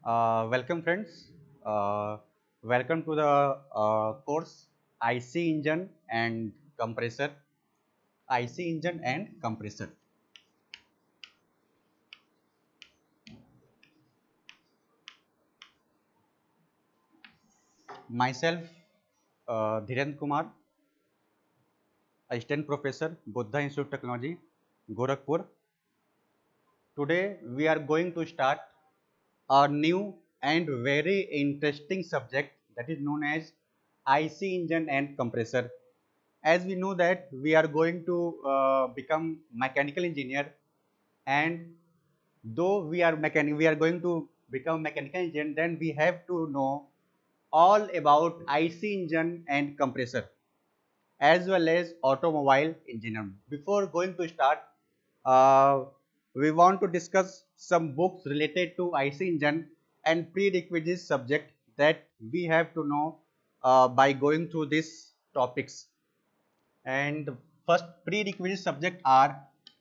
Welcome friends. Uh, Welcome to the course IC engine and compressor. IC engine and compressor. Myself, Dhirendra Kumar, Assistant Professor, Buddha Institute of Technology, Gorakhpur. Today we are going to start a new and very interesting subject that is known as IC engine and compressor. As we know that we are going to become mechanical engineer, and though we are going to become mechanical engineer, then we have to know all about IC engine and compressor as well as automobile engineer. Before going to start, uh, we want to discuss some books related to IC engine and prerequisite subject that we have to know by going through these topics. And the first prerequisite subject are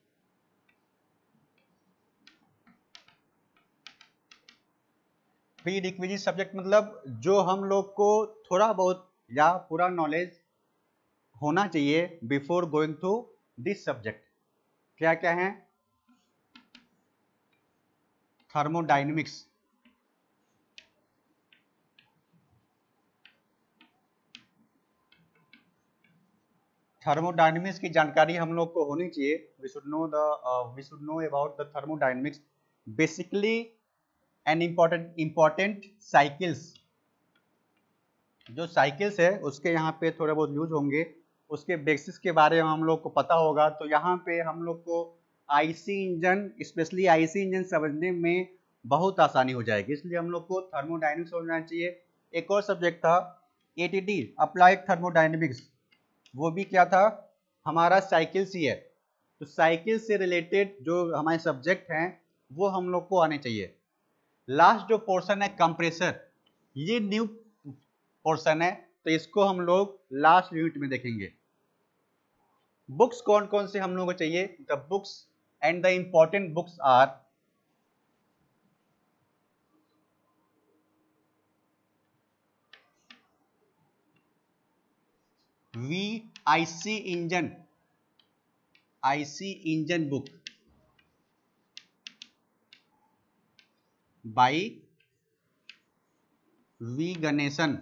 prerequisite subject मतलब जो हम लोग को थोड़ा बहुत या पूरा knowledge होना चाहिए before going to this subject. क्या क्या है? थर्मोडायनेमिक्स, थर्मोडायनेमिक्स की जानकारी हम लोग को होनी चाहिए। We should know about the thermodynamics, basically an important cycles. जो साइकिल्स है उसके यहाँ पे थोड़े बहुत यूज होंगे, उसके बेसिस के बारे में हम लोग को पता होगा। तो यहाँ पे हम लोग को IC engine, specially IC engine समझने में बहुत आसानी हो जाएगी, इसलिए हम लोग को थर्मोडायनेमिक्स समझना चाहिए। एक और सब्जेक्ट था एटीडी, अप्लाइड थर्मोडायनेमिक्स, वो भी क्या था? हमारा साइकिल्स ही है। तो साइकिल से रिलेटेड जो हमारे सब्जेक्ट हैं वो हम लोग को आने चाहिए। लास्ट जो पोर्शन है कंप्रेसर, ये न्यू पोर्शन है, तो इसको हम लोग लास्ट यूनिट में देखेंगे। बुक्स कौन कौन से हम लोगों को चाहिए? The books and the important books are IC engine book by V Ganesan,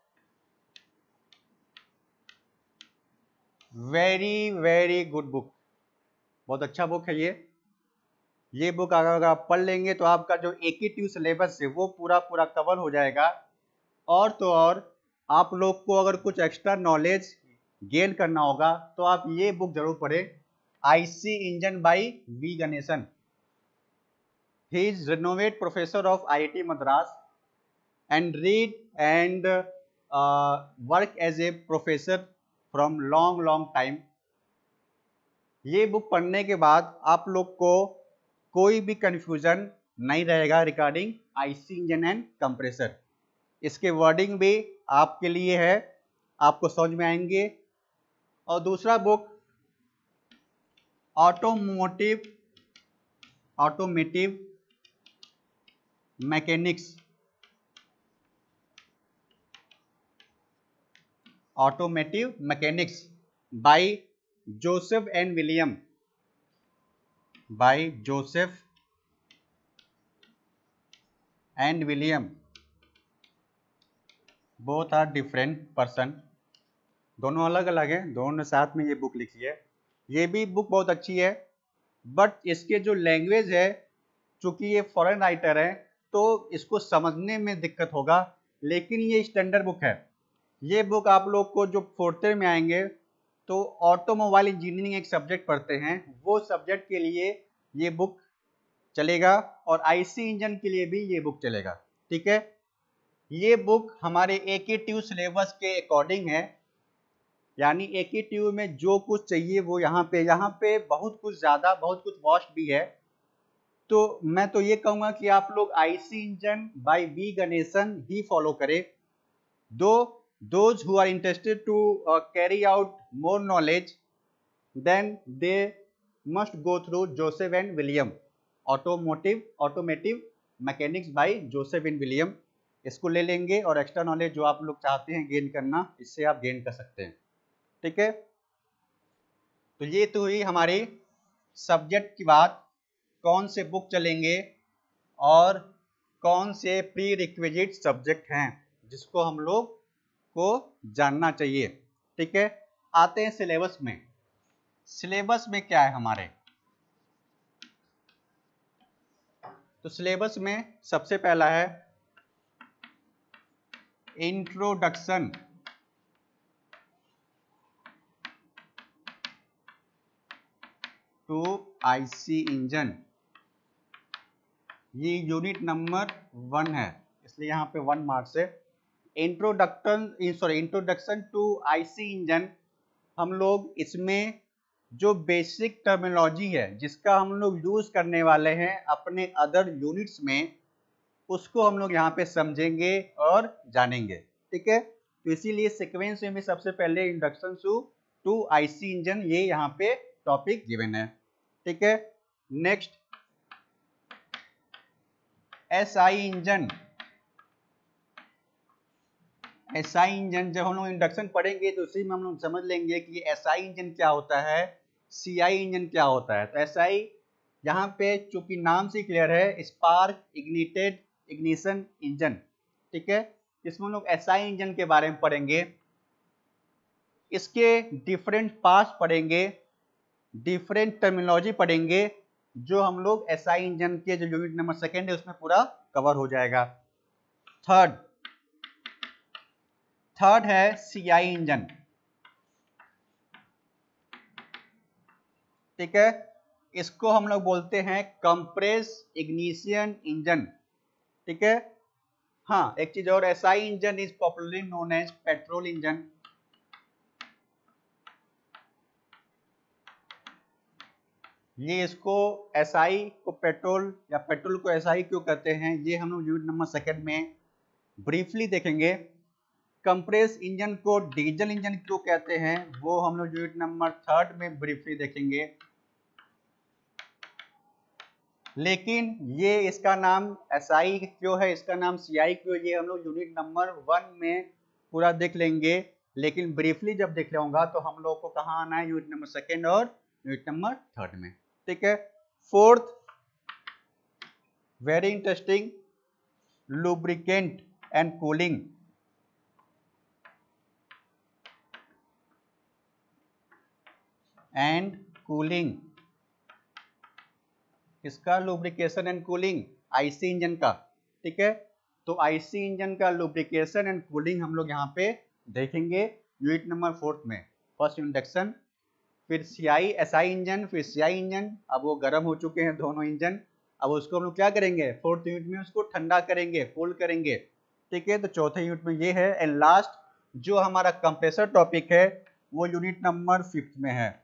very very good book, बहुत अच्छा बुक है ये बुक अगर आप पढ़ लेंगे तो आपका जो एकीटिव सिलेबस है वो पूरा पूरा कवर हो जाएगा। और तो और आप लोग को अगर कुछ एक्स्ट्रा नॉलेज गेन करना होगा तो आप ये बुक जरूर पढ़ें, IC engine by V Ganesan. He is renowned professor of IIT Madras and read and work as a professor from long time। ये बुक पढ़ने के बाद आप लोग को कोई भी कंफ्यूजन नहीं रहेगा regarding IC engine and compressor. इसके वर्डिंग भी आपके लिए है, आपको समझ में आएंगे। और दूसरा book automotive mechanics, automotive mechanics by Joseph and William, by Joseph and William, both are different person, दोनों अलग अलग हैं, दोनों ने साथ में ये बुक लिखी है। ये भी बुक बहुत अच्छी है, बट इसके जो लैंग्वेज है, चूंकि ये फॉरेन राइटर है तो इसको समझने में दिक्कत होगा, लेकिन ये स्टैंडर्ड बुक है। ये बुक आप लोग को जो फोर्थ ईयर में आएंगे तो ऑटोमोबाइल इंजीनियरिंग एक सब्जेक्ट पढ़ते हैं, वो सब्जेक्ट के लिए ये बुक चलेगा, और आईसी इंजन के लिए भी ये बुक चलेगा। ठीक है, ये बुक हमारे एकीटिव सिलेबस के अकॉर्डिंग है, यानी एकीटिव में जो कुछ चाहिए वो यहाँ पे बहुत कुछ ज़्यादा, बहुत कुछ वास्ट भी है। तो मैं तो ये कहूँगा कि आप लोग IC engine by V Ganesan ही फॉलो करें। Those who are interested to carry out more knowledge, then they must go through Joseph and William, automotive mechanics by Joseph and William, इसको ले लेंगे और एक्स्ट्रा नॉलेज जो आप लोग चाहते हैं गेन करना, इससे आप गेन कर सकते हैं। ठीक है, तो ये तो हुई हमारी सब्जेक्ट की बात, कौन से बुक चलेंगे और कौन से प्री रिक्विजिट सब्जेक्ट हैं जिसको हम लोग को जानना चाहिए। ठीक है, आते हैं सिलेबस में। सिलेबस में क्या है हमारे, तो सिलेबस में सबसे पहला है इंट्रोडक्शन टू आईसी इंजन, ये यूनिट नंबर 1 है, इसलिए यहाँ पे 1 मार्क्स है। इंट्रोडक्शन टू आईसी इंजन, हम लोग इसमें जो बेसिक टर्मिनोलॉजी है जिसका हम लोग यूज करने वाले हैं अपने अदर यूनिट्स में, उसको हम लोग यहाँ पे समझेंगे और जानेंगे। ठीक है, तो इसीलिए सीक्वेंस में सबसे पहले इंट्रोडक्शन टू आईसी इंजन, ये यहाँ पे टॉपिक गिवन है। ठीक है, next SI engine. SI engine जब हम लोग इंडक्शन पढ़ेंगे तो उसी में हम लोग समझ लेंगे कि एसआई इंजन क्या होता है, सीआई इंजन क्या होता है। तो एसआई यहाँ पे चूंकि नाम से क्लियर है, स्पार्क इग्निटेड इग्निशन इंजन। ठीक है, इसमें हम लोग एसआई इंजन के बारे में पढ़ेंगे, इसके डिफरेंट पार्ट्स पढ़ेंगे, डिफरेंट टर्मिनोलॉजी पढ़ेंगे, जो हम लोग एसआई इंजन के जो यूनिट नंबर 2 है उसमें पूरा कवर हो जाएगा। थर्ड है सीआई इंजन। ठीक है, इसको हम लोग बोलते हैं कंप्रेस इग्निशन इंजन। ठीक है, हाँ एक चीज और, SI engine is popularly known as petrol engine. ये इसको एसआई को पेट्रोल या पेट्रोल को एसआई क्यों कहते हैं, ये हम लोग यूनिट नंबर 2 में ब्रीफली देखेंगे। कंप्रेस इंजन को डीजल इंजन क्यों कहते हैं, वो हम लोग यूनिट नंबर 3 में ब्रीफली देखेंगे। लेकिन ये इसका नाम एसआई क्यों है, इसका नाम सीआई क्यों, ये हम लोग यूनिट नंबर 1 में पूरा देख लेंगे। लेकिन ब्रीफली जब देख लूंगा तो हम लोग को कहाँ आना है, यूनिट नंबर 2 और यूनिट नंबर 3 में। ठीक है, fourth very interesting, lubricant and cooling. And cooling, इसका lubrication and cooling IC engine का। ठीक है, तो आईसी इंजन का लुब्रिकेशन एंड कूलिंग हम लोग यहाँ पे देखेंगे यूनिट नंबर 4 में। फर्स्ट इंडक्शन, फिर सीआई एसआई इंजन, फिर सीआई इंजन। अब वो गर्म हो चुके हैं दोनों इंजन, अब उसको हम लोग क्या करेंगे, 4th यूनिट में उसको ठंडा करेंगे, कूल करेंगे। ठीक है, तो चौथे यूनिट में ये है। एंड लास्ट जो हमारा कंप्रेसर टॉपिक है वो यूनिट नंबर 5th में है।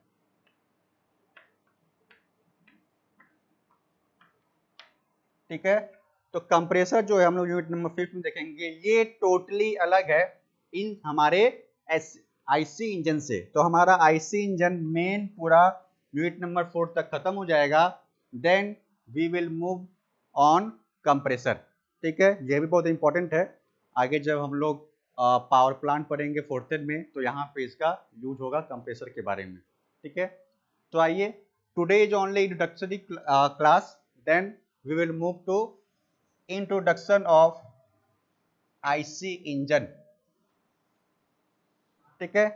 ठीक है, तो कंप्रेसर जो है हम लोग यूनिट नंबर 5 में देखेंगे, ये टोटली अलग है इन हमारे आईसी इंजन से। तो हमारा आईसी इंजन मेन पूरा यूनिट नंबर 4 तक खत्म हो जाएगा, then we will move on compressor. ठीक है, ये भी बहुत इंपॉर्टेंट है, आगे जब हम लोग पावर प्लांट पढ़ेंगे 4th में तो यहाँ पे इसका यूज होगा कंप्रेसर के बारे में। ठीक है, तो आइए, today is only introductory class, then we will move to introduction of IC engine. ठीक है,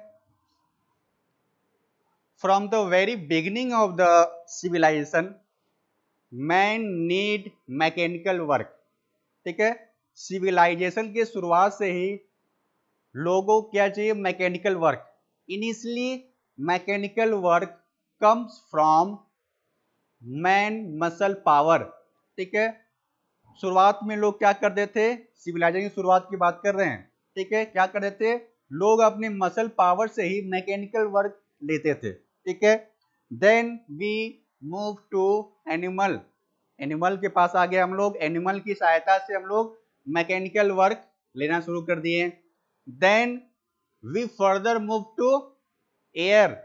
from the very beginning of the civilization man need mechanical work. ठीक है, सिविलाइजेशन के शुरुआत से ही लोगों को क्या चाहिए, mechanical work. Initially mechanical work comes from man muscle power. ठीक है, शुरुआत में लोग क्या करते थे, सिविलाइजेशन की शुरुआत की बात कर रहे हैं। ठीक है, क्या करते थे लोग, अपने मसल पावर से ही मैकेनिकल वर्क लेते थे। ठीक है, then we move to animal. Animal के पास आ गए हम लोग, एनिमल की सहायता से हम लोग मैकेनिकल वर्क लेना शुरू कर दिए। Then we further move to air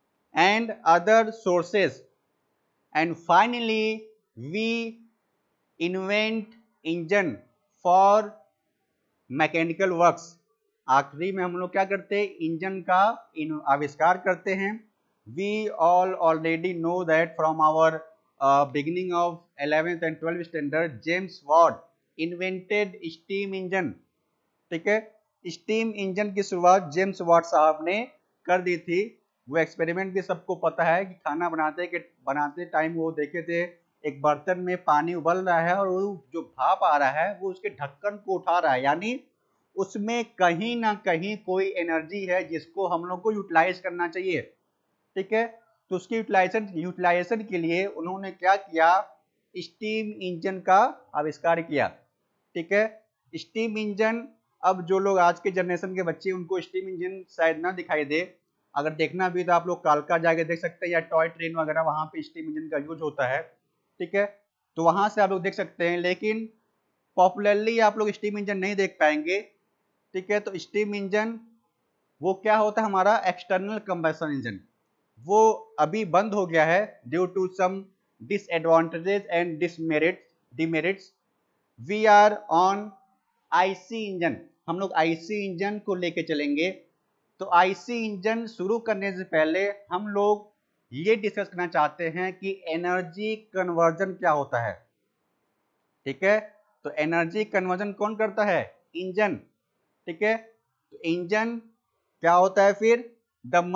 and other sources, and finally we invent engine for mechanical works. आखिरी में हम लोग क्या करते हैं, इंजन का आविष्कार करते हैं। We all already know that from our beginning of 11th and 12th standard, James Watt invented steam engine. ठीक है, स्टीम इंजन की शुरुआत जेम्स वाट साहब ने कर दी थी। वो एक्सपेरिमेंट भी सबको पता है कि खाना बनाते टाइम वो देखे थे एक बर्तन में पानी उबल रहा है और वो जो भाप आ रहा है वो उसके ढक्कन को उठा रहा है, यानी उसमें कहीं ना कहीं कोई एनर्जी है जिसको हम लोग को यूटिलाइज करना चाहिए। ठीक है, तो उसकी यूटिलाइजेशन के लिए उन्होंने क्या किया, स्टीम इंजन का आविष्कार किया। ठीक है, स्टीम इंजन, अब जो लोग आज के जनरेशन के बच्चे उनको स्टीम इंजन शायद ना दिखाई दे, अगर देखना भी तो आप लोग कालका जाके देख सकते हैं या टॉय ट्रेन वगैरह, वहां पे स्टीम इंजन का यूज होता है। ठीक है, तो वहां से आप लोग देख सकते हैं, लेकिन पॉपुलरली आप लोग स्टीम इंजन नहीं देख पाएंगे। ठीक है, तो स्टीम इंजन वो क्या होता है, हमारा एक्सटर्नल कंबशन इंजन, वो अभी बंद हो गया है due to some disadvantages and demerits. We are on IC engine, हम लोग आईसी इंजन को लेके चलेंगे। तो आईसी इंजन शुरू करने से पहले हम लोग ये डिस्कस करना चाहते हैं कि एनर्जी कन्वर्जन क्या होता है। ठीक है, तो एनर्जी कन्वर्जन कौन करता है, इंजन। ठीक है, तो इंजन क्या होता है फिर, the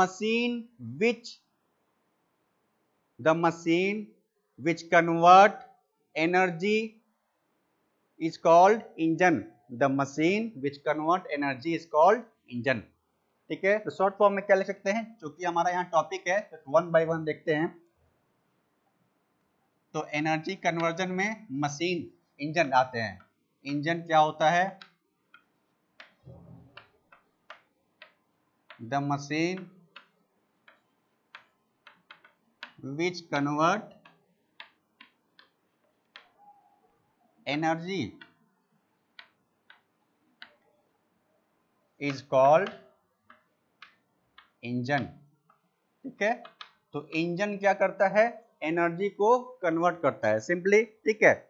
machine which convert energy is called engine. The machine which convert energy is called engine. ठीक है, तो शॉर्ट फॉर्म में क्या लिख सकते हैं, क्योंकि हमारा यहाँ टॉपिक है तो वन बाय वन देखते हैं। तो एनर्जी कन्वर्जन में मशीन, इंजन आते हैं। इंजन क्या होता है, the machine which convert energy is called engine. ठीक है, तो इंजन क्या करता है, एनर्जी को कन्वर्ट करता है सिंपली। ठीक है,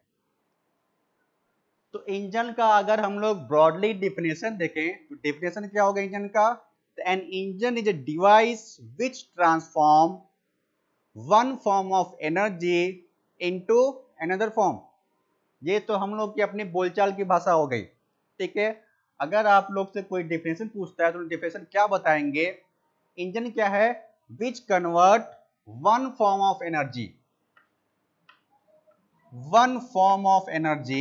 तो इंजन का अगर हम लोग ब्रॉडली डिफिनेशन देखें तो डिफिनेशन क्या होगा इंजन का, an engine is a device which transform one form of energy into another form. ये तो हम लोग की अपनी बोलचाल की भाषा हो गई। ठीक है, अगर आप लोग से कोई डिफिनेशन पूछता है तो डिफिनेशन क्या बताएंगे, इंजन क्या है, which convert one form of energy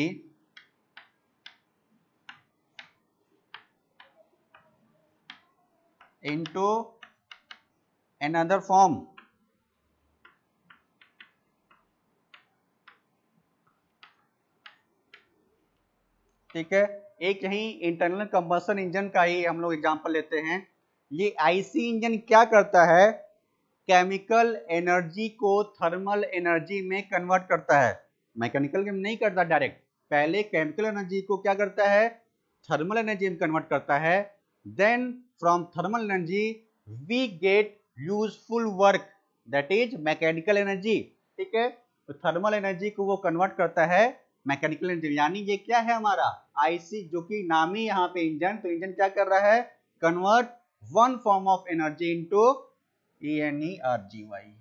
into another form। ठीक है, एक यही इंटरनल कंबशन इंजन का ही हम लोग एग्जांपल लेते हैं। ये आईसी इंजन क्या करता है, केमिकल एनर्जी को थर्मल एनर्जी में कन्वर्ट करता है। मैकेनिकल में नहीं करता डायरेक्ट, पहले केमिकल एनर्जी को क्या करता है, थर्मल एनर्जी में कन्वर्ट करता है। Then from thermal energy we get useful work, that is mechanical energy. ठीक है, तो थर्मल एनर्जी को वो कन्वर्ट करता है मैकेनिकल एनर्जी, यानी ये क्या है हमारा आईसी, जो कि नाम ही यहाँ पे इंजन। तो इंजन क्या कर रहा है, convert one form of energy into ENERGY,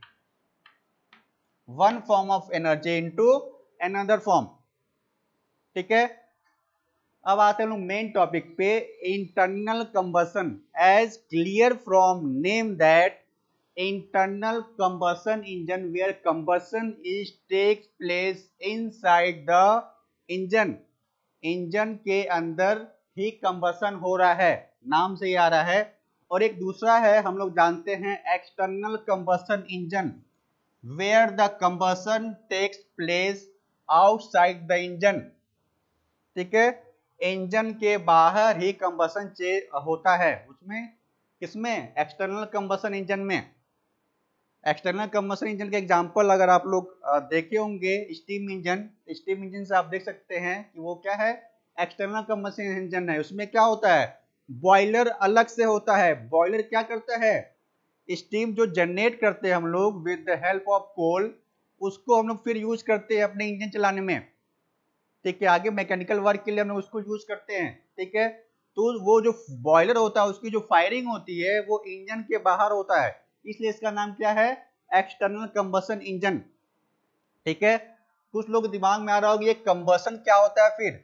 one form of energy into another form. ठीक है, अब आते हैं लोग मेन टॉपिक पे, internal combustion. As clear from name that internal combustion engine where combustion is takes place inside the engine. Engine के अंदर ही combustion हो रहा है, नाम से ही आ रहा है। और एक दूसरा है, हम लोग जानते हैं external combustion engine, where the combustion takes place outside the engine. ठीक है, इंजन के बाहर ही कंबशन होता है, उसमें किसमें, एक्सटर्नल कंबशन इंजन में। एक्सटर्नल कंबशन इंजन के एग्जांपल अगर आप लोग देखे होंगे, स्टीम इंजन से आप देख सकते हैं कि वो क्या है, एक्सटर्नल कंबशन इंजन है। उसमें क्या होता है, बॉयलर अलग से होता है। बॉयलर क्या करता है, स्टीम जो जनरेट करते हैं हम लोग with the help of coal, उसको हम लोग फिर यूज करते हैं अपने इंजन चलाने में। ठीक है, आगे मैकेनिकल वर्क के लिए हम लोग उसको यूज करते हैं। ठीक है, तो वो जो बॉयलर होता है उसकी जो फायरिंग होती है वो इंजन के बाहर होता है, इसलिए इसका नाम क्या है, एक्सटर्नल कंबशन इंजन। ठीक है, कुछ लोग दिमाग में आ रहा होगा ये कंबशन क्या होता है, फिर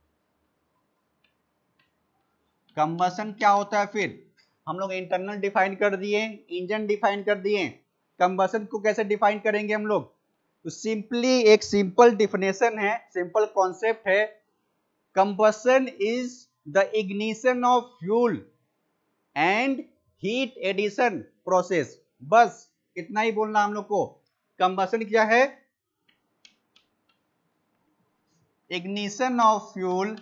कंबशन क्या होता है, फिर हम लोग इंटरनल डिफाइन कर दिए, इंजन डिफाइन कर दिए, कंबशन को कैसे डिफाइन करेंगे हम लोग, तो सिंपली एक सिंपल डिफिनेशन है, सिंपल कॉन्सेप्ट है, combustion is the ignition of fuel and heat addition process. बस इतना ही बोलना हम लोग को। कंबशन क्या है, ignition of fuel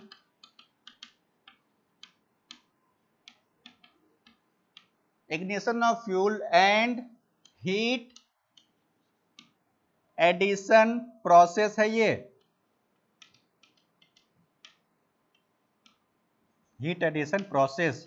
and heat addition process है ये, हीट एडिशन प्रोसेस।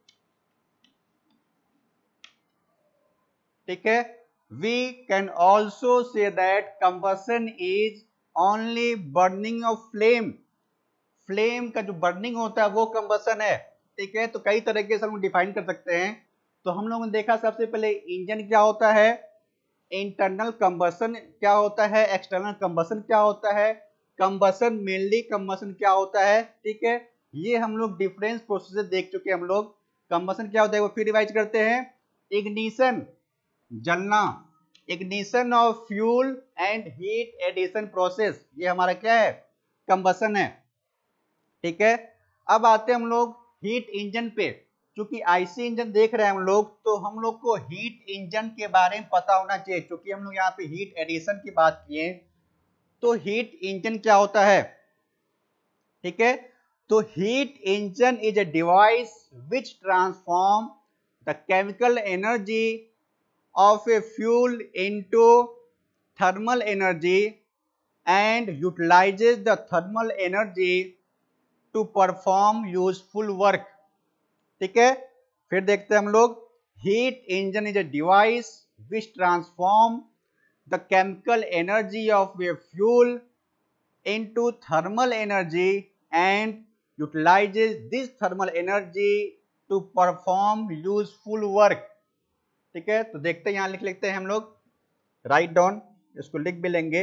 ठीक है, we can also say that combustion is only burning of flame, flame का जो बर्निंग होता है वो कंबशन है। ठीक है, तो कई तरीके से हम डिफाइन कर सकते हैं। तो हम लोगों ने देखा सबसे पहले इंजन क्या होता है, इंटरनल कंबशन क्या होता है, एक्सटर्नल कंबशन क्या होता है, कंबशन मेनली कंबशन क्या होता है। ठीक है, ये हम लोग डिफरेंस प्रोसेस देख चुके हैं हम लोग। कंबशन क्या होता है वो फिर रिवाइज करते हैं, इग्निशन जलना, ignition of fuel and heat addition process, ये हमारा क्या है, कंबशन है। ठीक है, अब आते हैं हम लोग हीट इंजन पे। क्योंकि आईसी इंजन देख रहे हैं हम लोग, तो हम लोग को हीट इंजन के बारे में पता होना चाहिए। क्योंकि हम लोग यहाँ पे हीट एडिशन की बात किए, तो हीट इंजन क्या होता है। ठीक है, तो heat engine is a device which transform the chemical energy of a fuel into thermal energy and utilizes the thermal energy to perform useful work। ठीक है, फिर देखते हैं हम लोग, heat engine is a device which transform the chemical energy of a fuel into thermal energy and utilizes this thermal energy to perform useful work। ठीक है, तो देखते हैं, यहां लिख लेते हैं हम लोग, राइट डाउन, इसको लिख भी लेंगे।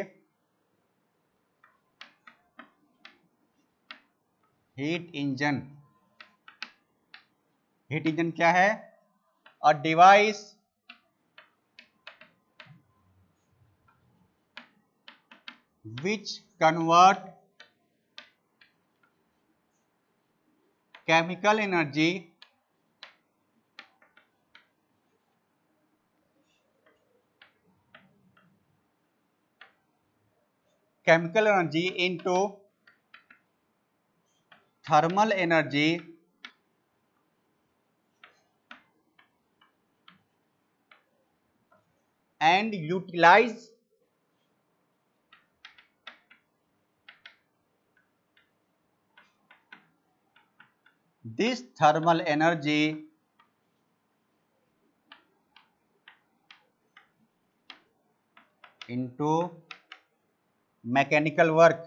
हीट इंजन, हीट इंजन क्या है, a device which convert chemical energy into thermal energy and utilize this thermal energy into mechanical work.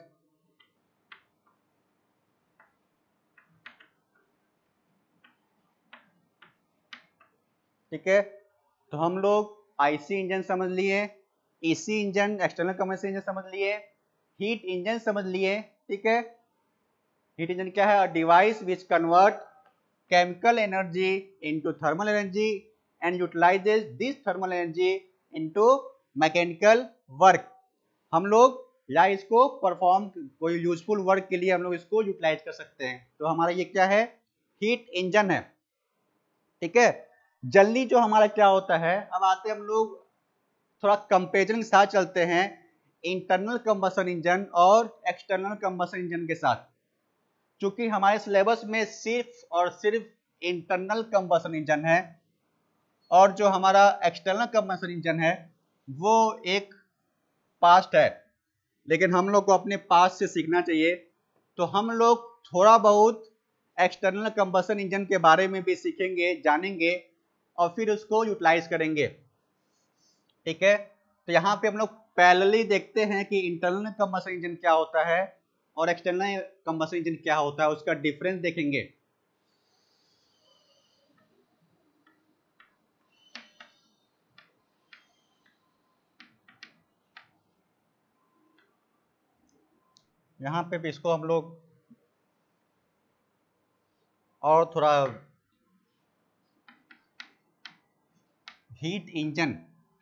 ठीक है, तो हम लोग आईसी इंजन समझ लिए, AC engine external combustion engine समझ लिए, हीट इंजन समझ लिए। ठीक है, हीट इंजन क्या है, device which convert chemical energy into thermal energy and utilises this thermal energy into mechanical work. हम लोग या इसको परफॉर्म कोई यूजफुल वर्क के लिए हम लोग इसको यूटिलाइज कर सकते हैं। तो हमारा ये क्या है, हीट इंजन है। ठीक है, जल्दी जो हमारा क्या होता है, अब आते हम लोग थोड़ा कंपेरिजन के साथ चलते हैं इंटरनल कंबशन इंजन और एक्सटर्नल कंबशन इंजन के साथ। क्योंकि हमारे सिलेबस में सिर्फ और सिर्फ इंटरनल कंबशन इंजन है, और जो हमारा एक्सटर्नल कंबशन इंजन है वो एक पास्ट है। लेकिन हम लोग को अपने पास्ट से सीखना चाहिए, तो हम लोग थोड़ा बहुत एक्सटर्नल कंबशन इंजन के बारे में भी सीखेंगे, जानेंगे, और फिर उसको यूटिलाइज करेंगे। ठीक है, तो यहाँ पे हम लोग पैरेलली देखते हैं कि इंटरनल कंबशन इंजन क्या होता है और एक्सटर्नल कंबशन इंजन क्या होता है, उसका डिफरेंस देखेंगे। यहाँ पे भी इसको हम लोग और थोड़ा हीट इंजन,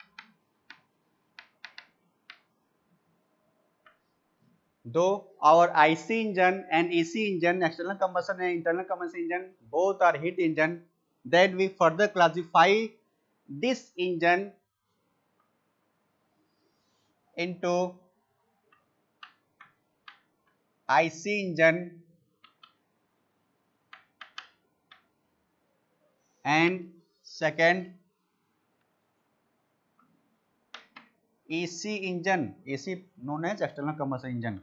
दो our IC engine and EC engine, external combustion and internal combustion engine, both are heat engine, then we further classify this engine into IC engine and second EC engine, EC known as external combustion engine.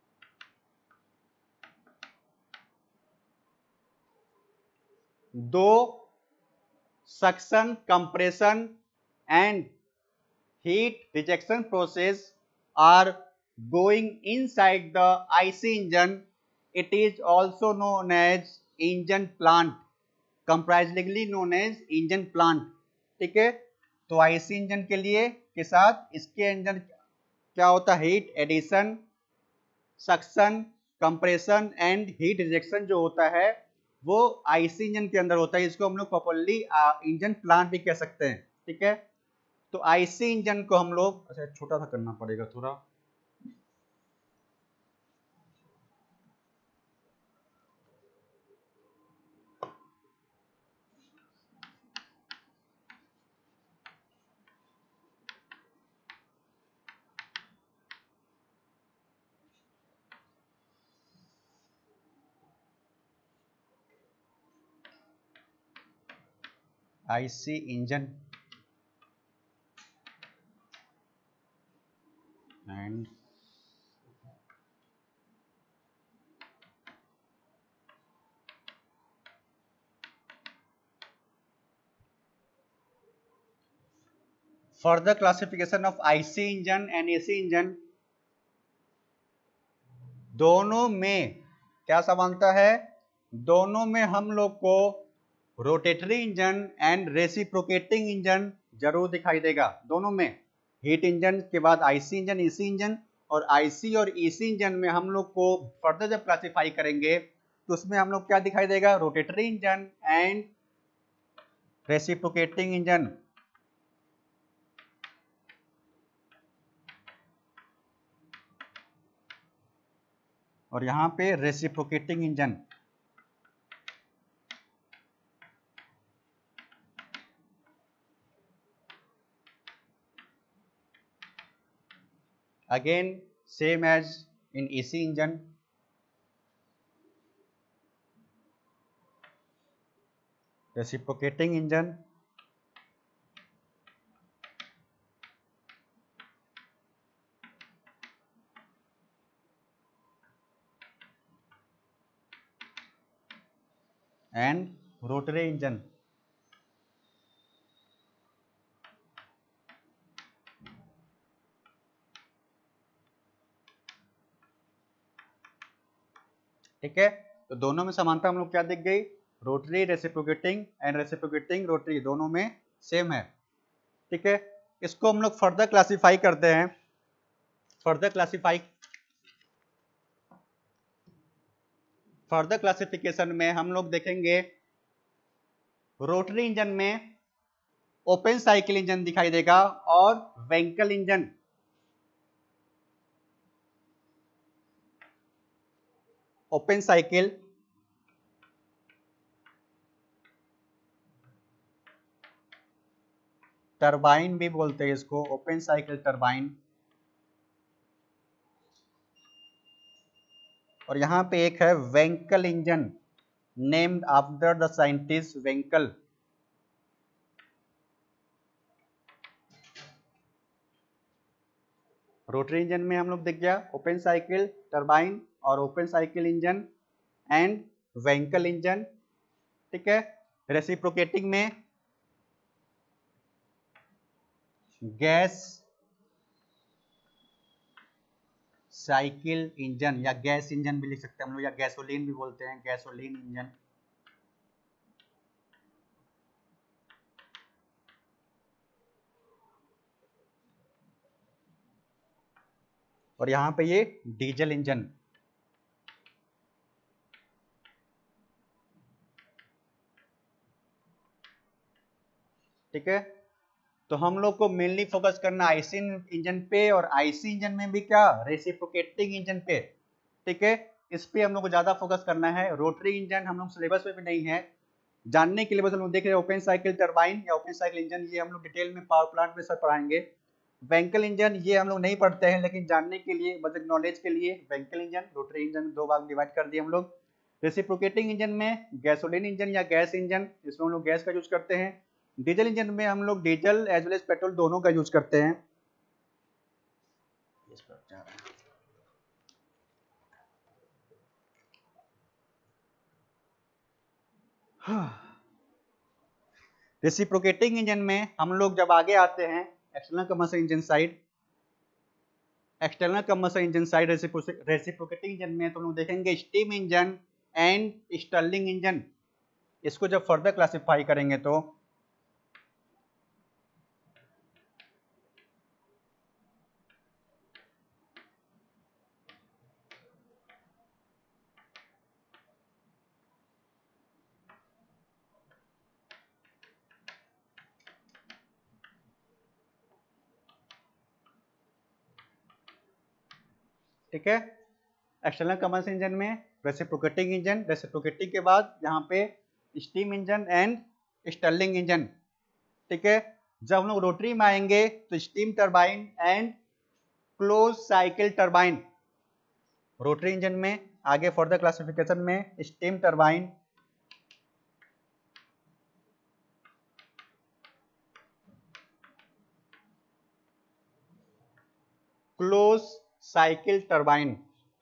दो suction, compression and heat rejection process are going inside the IC engine. It is also known as engine plant, comprisingly known as engine plant. ठीक है, तो IC engine के लिए के साथ इसके engine क्या होता है, heat addition, suction, compression and heat rejection जो होता है वो आईसी इंजन के अंदर होता है। इसको हम लोग प्रॉपर्ली इंजन प्लांट भी कह सकते हैं। ठीक है, तो आईसी इंजन को हम लोग, अच्छा छोटा सा करना पड़ेगा थोड़ा, IC engine and further classification of IC engine and AC engine, दोनों में क्या समानता है, दोनों में हम लोग को rotatory engine and reciprocating engine जरूर दिखाई देगा। दोनों में हीट इंजन के बाद आईसी इंजन, ईसी इंजन, और आईसी और ईसी इंजन में हम लोग को फर्दर जब क्लासिफाई करेंगे तो उसमें हम लोग क्या दिखाई देगा, rotatory engine and reciprocating engine. और यहाँ पे reciprocating engine, again same as in AC engine, reciprocating engine and rotary engine। ठीक है, तो दोनों में समानता हम लोग क्या दिख गई, rotary reciprocating and reciprocating rotary दोनों में सेम है। ठीक है, इसको हम लोग फर्दर क्लासिफाई करते हैं। फर्दर क्लासिफिकेशन में हम लोग देखेंगे रोटरी इंजन में ओपन साइकिल इंजन दिखाई देगा और Wankel engine. Open cycle turbine भी बोलते हैं इसको, ओपन साइकिल टरबाइन। और यहां पे एक है Wankel engine, named after the scientist Wankel. Rotary engine में हम लोग देख गया ओपन साइकिल टरबाइन और open cycle engine and Wankel engine. ठीक है, रेसिप्रोकेटिंग में गैस साइकिल इंजन या गैस इंजन भी लिख सकते हैं हम लोग, या गैसोलीन भी बोलते हैं, गैसोलीन इंजन। और यहाँ पे ये डीजल इंजन। ठीक है, तो हम लोग को मेनली फोकस करना आईसी इंजन पे, और आईसी इंजन में भी क्या, रेसिप्रोकेटिंग इंजन पे। ठीक है, इस पे हम लोग को ज्यादा फोकस करना है। रोटरी इंजन हम लोग सिलेबस में भी नहीं है, जानने के लिए बस हम लोग देख रहे हैं ओपन साइकिल टरबाइन या ओपन साइकिल इंजन, ये हम लोग डिटेल में पावर प्लांट में सर पढ़ाएंगे। वेंकल इंजन ये हम लोग नहीं पढ़ते हैं, लेकिन जानने के लिए, मतलब नॉलेज के लिए, वेंकल इंजन रोटरी इंजन दो भाग डिवाइड कर दिए हम लोग। रेसिप्रोकेटिंग इंजन में गैसोलीन इंजन या गैस इंजन, इसमें हम लोग गैस का यूज करते हैं। डीजल इंजन में हम लोग diesel as well as petrol दोनों का यूज करते हैं। रेसिप्रोकेटिंग इंजन में हम लोग जब आगे आते हैं external combustion engine side, external combustion engine side reciprocating engine में तो हम लोग देखेंगे steam engine and Stirling engine. इसको जब फर्दर क्लासिफाई करेंगे तो ठीक है, एक्सटर्नल कंबशन इंजन में रेसिप्रोकेटिंग इंजन, रेसिप्रोकेटिंग के बाद यहाँ पे steam engine and Stirling engine. ठीक है, जब हम लोग रोटरी में आएंगे तो steam turbine and close cycle turbine. Rotary engine में आगे फर्दर क्लासिफिकेशन में steam turbine, close cycle turbine.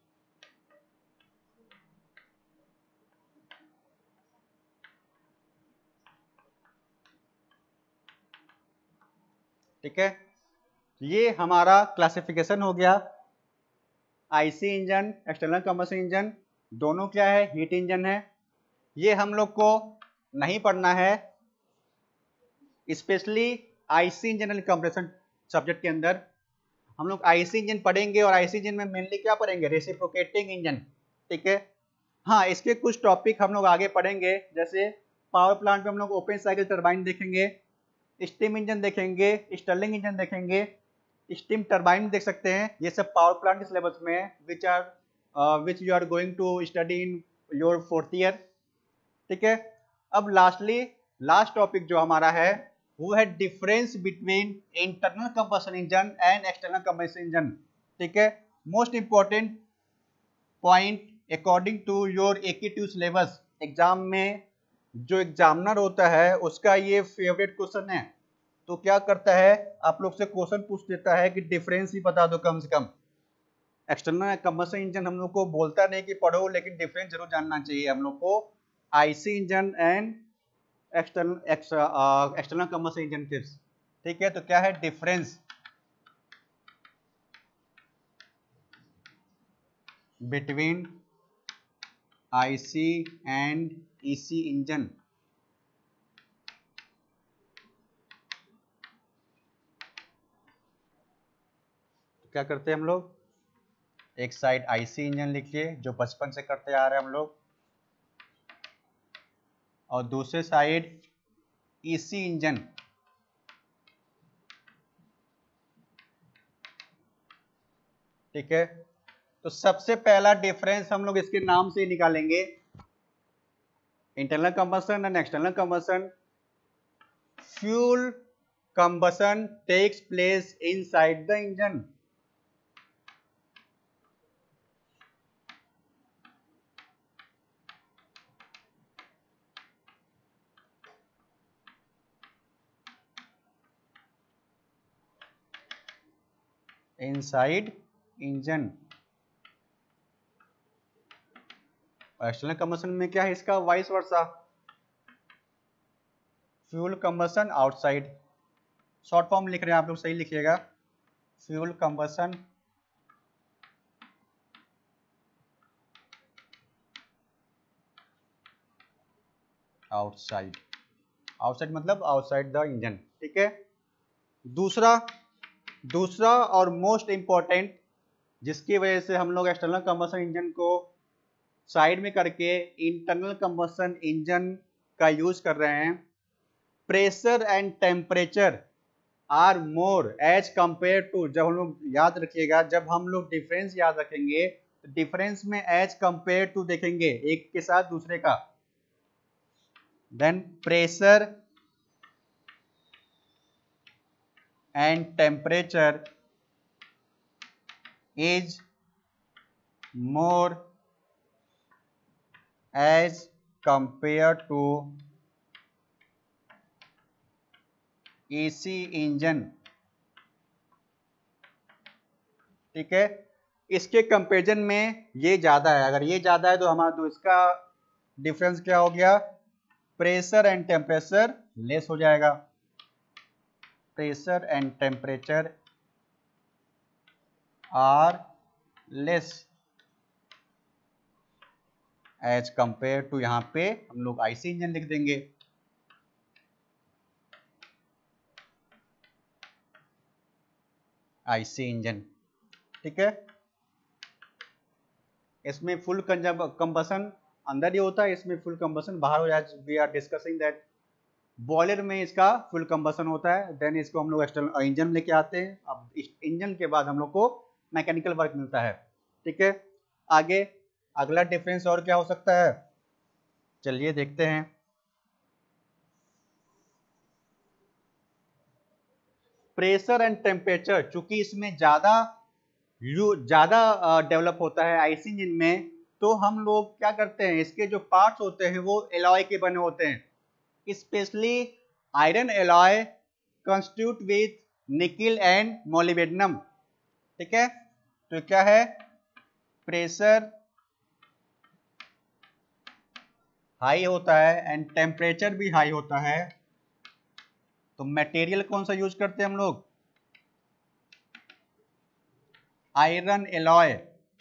ठीक है, ये हमारा क्लासिफिकेशन हो गया। IC engine, external combustion engine दोनों क्या है, हीट इंजन है। ये हम लोग को नहीं पढ़ना है, specially IC engine and compression subject के अंदर हम लोग आईसी इंजन पढ़ेंगे, और आईसी इंजन में मेनली क्या पढ़ेंगे, रेसिप्रोकेटिंग इंजन। ठीक है, हाँ इसके कुछ टॉपिक हम लोग आगे पढ़ेंगे, जैसे पावर प्लांट में हम लोग ओपन साइकिल टरबाइन देखेंगे, स्टीम इंजन देखेंगे, स्टर्लिंग इंजन देखेंगे, स्टीम टरबाइन देख सकते हैं। ये सब पावर प्लांट के सिलेबस में है, which you are going to study in your 4th year. ठीक है, अब लास्ट टॉपिक जो हमारा है वो है difference between internal combustion engine and external combustion engine. ठीक है, most important point according to your AQ syllabus. Exam में जो एग्जामिनर होता है उसका ये फेवरेट क्वेश्चन है, तो क्या करता है, आप लोग से क्वेश्चन पूछ देता है कि डिफरेंस ही बता दो कम से कम। एक्सटर्नल कंबशन इंजन हम लोग को बोलता नहीं कि पढ़ो, लेकिन डिफरेंस जरूर जानना चाहिए हम लोग को IC engine and external combustion engine के। ठीक है, तो क्या है difference between IC and EC engine. क्या करते हैं हम लोग, एक साइड आईसी इंजन लिखिए जो बचपन से करते आ रहे हैं हम लोग, और दूसरे साइड ईसी इंजन। ठीक है, तो सबसे पहला डिफरेंस हम लोग इसके नाम से ही निकालेंगे, internal combustion and external combustion. Fuel combustion takes place inside the engine. Inside engine. External combustion में क्या है इसका vice versa, fuel combustion outside. Short form लिख रहे हैं आप लोग, सही लिखिएगा, फ्यूल कंबशन आउटसाइड, आउटसाइड मतलब आउटसाइड द इंजन। ठीक है, दूसरा दूसरा और मोस्ट इंपॉर्टेंट, जिसकी वजह से हम लोग एक्सटर्नल कंबशन इंजन को साइड में करके इंटरनल कंबशन इंजन का यूज कर रहे हैं, pressure and temperature are more as compare to. जब हम लोग याद रखिएगा, जब हम लोग डिफरेंस याद रखेंगे तो डिफरेंस में एज कंपेयर टू देखेंगे एक के साथ दूसरे का, then pressure and temperature is more as compare to AC engine. ठीक है, इसके कंपेरिजन में ये ज्यादा है, अगर ये ज्यादा है तो हमारा तो इसका डिफरेंस क्या हो गया, प्रेशर एंड टेम्परेचर लेस हो जाएगा। Pressure and temperature are less as compare to, यहां पे हम लोग आईसी इंजन लिख देंगे। आईसी इंजन, ठीक है, इसमें फुल कंबसन अंदर ही होता है, इसमें फुल कंबसन बाहर हो जाए। We are discussing that boiler में इसका फुल कंबसन होता है, देन इसको हम लोग एक्सटर्नल इंजन लेके आते हैं। अब इस इंजन के बाद हम लोग को मैकेनिकल वर्क मिलता है। ठीक है, आगे अगला डिफरेंस और क्या हो सकता है, चलिए देखते हैं। प्रेशर एंड टेम्परेचर, चूंकि इसमें ज्यादा डेवलप होता है आईसी इंजन में, तो हम लोग क्या करते हैं, इसके जो पार्ट्स होते हैं वो एलॉय के बने होते हैं, specially iron alloy constitute with nickel and molybdenum. ठीक है, तो क्या है, प्रेशर हाई होता है एंड टेम्परेचर भी हाई होता है, तो मटेरियल कौन सा यूज करते हैं हम लोग, आयरन एलॉय,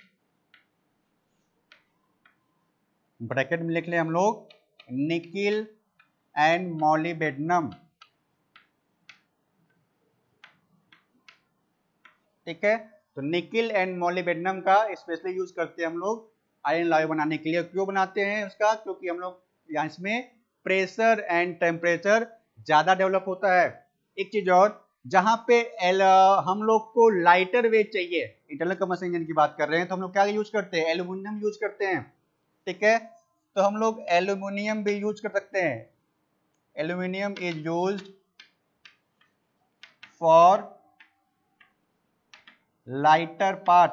ब्रैकेट में लिख ले हम लोग निकिल एंड मोलिब्डेनम। ठीक है, तो निकिल एंड मोलिब्डेनम का स्पेशली यूज करते हैं हम लोग आयरन एलॉय बनाने के लिए। क्यों बनाते हैं उसका, क्योंकि हम लोग यहाँ इसमें प्रेशर एंड टेम्परेचर ज्यादा डेवलप होता है। एक चीज और, जहां पे हम लोग को लाइटर वेट चाहिए, इंटरनल कंबशन इंजन की बात कर रहे हैं, तो हम लोग क्या यूज करते हैं, एल्यूमिनियम यूज करते हैं। ठीक है, तो हम लोग एल्यूमिनियम भी यूज कर सकते हैं। Aluminium is used for lighter part.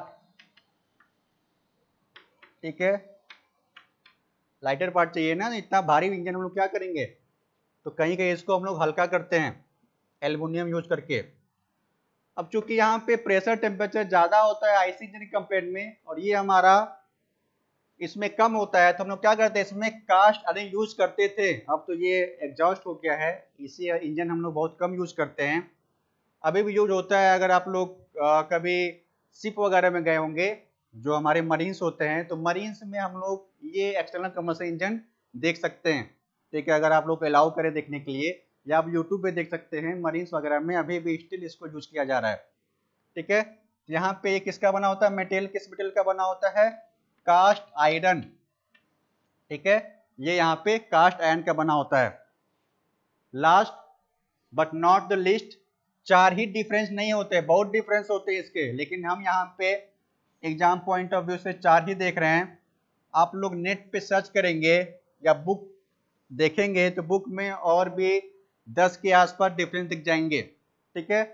ठीक है, लाइटर पार्ट चाहिए ना, इतना भारी इंजन हम लोग क्या करेंगे, तो कहीं कहीं इसको हम लोग हल्का करते हैं एल्यूमिनियम यूज करके। अब चूंकि यहाँ पे प्रेशर टेम्परेचर ज्यादा होता है आईसी इंजन कंपेयर में, और ये हमारा इसमें कम होता है, तो हम लोग क्या करते हैं, इसमें कास्ट आयरन यूज करते थे, अब तो ये एग्जॉस्ट हो गया है, इसी इंजन हम लोग बहुत कम यूज करते हैं। अभी भी यूज होता है, अगर आप लोग कभी शिप वगैरह में गए होंगे, जो हमारे मरीन्स होते हैं, तो मरीन्स में हम लोग ये एक्सटर्नल कंबशन इंजन देख सकते हैं। ठीक है, अगर आप लोग अलाउ करें देखने के लिए, या आप यूट्यूब पे देख सकते हैं, मरीन्स वगैरह में अभी भी स्टिल इसको यूज किया जा रहा है। ठीक है, यहाँ पे ये किसका बना होता है, मेटेरियल किस मेटेरियल का बना होता है, कास्ट आयरन। ठीक है, ये यहाँ पे कास्ट आयरन का बना होता है। Last but not the least, चार ही डिफरेंस नहीं होते, बहुत डिफरेंस होते हैं इसके, लेकिन हम यहाँ पे एग्जाम पॉइंट ऑफ व्यू से चार ही देख रहे हैं। आप लोग नेट पे सर्च करेंगे या बुक देखेंगे तो बुक में और भी 10 के आसपास डिफरेंस दिख जाएंगे। ठीक है,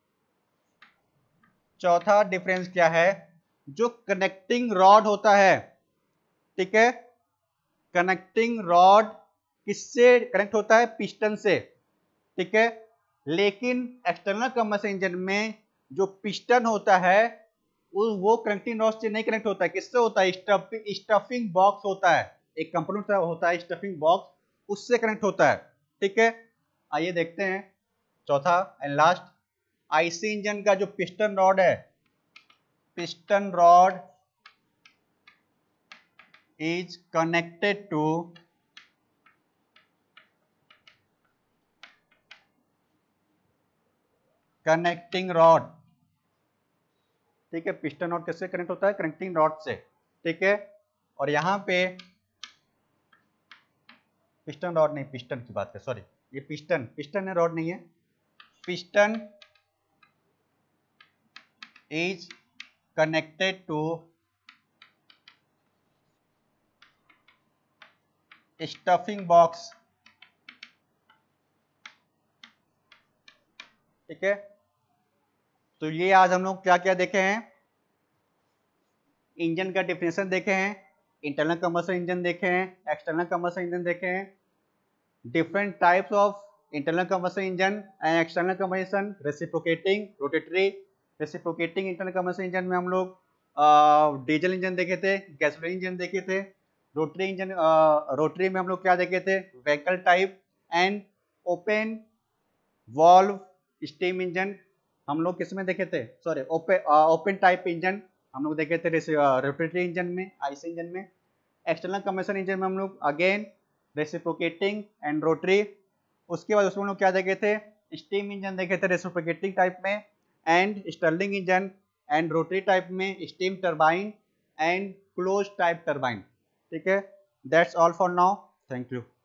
चौथा डिफरेंस क्या है, जो कनेक्टिंग रॉड होता है। ठीक है, कनेक्टिंग रॉड किससे कनेक्ट होता है, पिस्टन से। ठीक है, लेकिन एक्सटर्नल कंबशन इंजन में जो पिस्टन होता है वो कनेक्टिंग रॉड से नहीं कनेक्ट होता है, किससे होता है, स्टफिंग बॉक्स होता है, एक कंपोनेंट होता है स्टफिंग बॉक्स, उससे कनेक्ट होता है। ठीक है, आइए देखते हैं चौथा एंड लास्ट, आईसी इंजन का जो पिस्टन रॉड है, piston rod is connected to connecting rod, ठीक है। पिस्टन रॉड किससे कनेक्ट होता है? कनेक्टिंग रॉड से, ठीक है। और यहाँ पे पिस्टन रॉड नहीं, पिस्टन की बात है, सॉरी, ये पिस्टन है, रॉड नहीं है। Piston is connected to stuffing box, ठीक है। तो ये आज हम लोग क्या क्या देखे हैं? इंजन का डिफिनेशन देखे हैं, इंटरनल कंबशन इंजन देखे हैं, एक्सटर्नल कंबशन इंजन देखे हैं, different types of internal combustion engine and external combustion, reciprocating, rotatory. Reciprocating internal combustion engine में हम लोग डीजल इंजन देखे थे, गैसोलीन इंजन देखे थे। रोटरी इंजन, रोटरी में हम लोग क्या देखे थे? Vehicle type and open valve steam engine हम लोग किस में देखे थे? सॉरी, ओपन टाइप इंजन हम लोग देखे थे रोटरी इंजन में, आईसी इंजन में। एक्सटर्नल कंबशन इंजन में हम लोग अगेन रेसिप्रोकेटिंग एंड रोटरी। उसके बाद उसमें हम लोग क्या देखे थे? स्टीम इंजन देखे थे रेसिप्रोकेटिंग टाइप में, and Stirling engine and rotary type में steam turbine and close type turbine, ठीक है। That's all for now, thank you.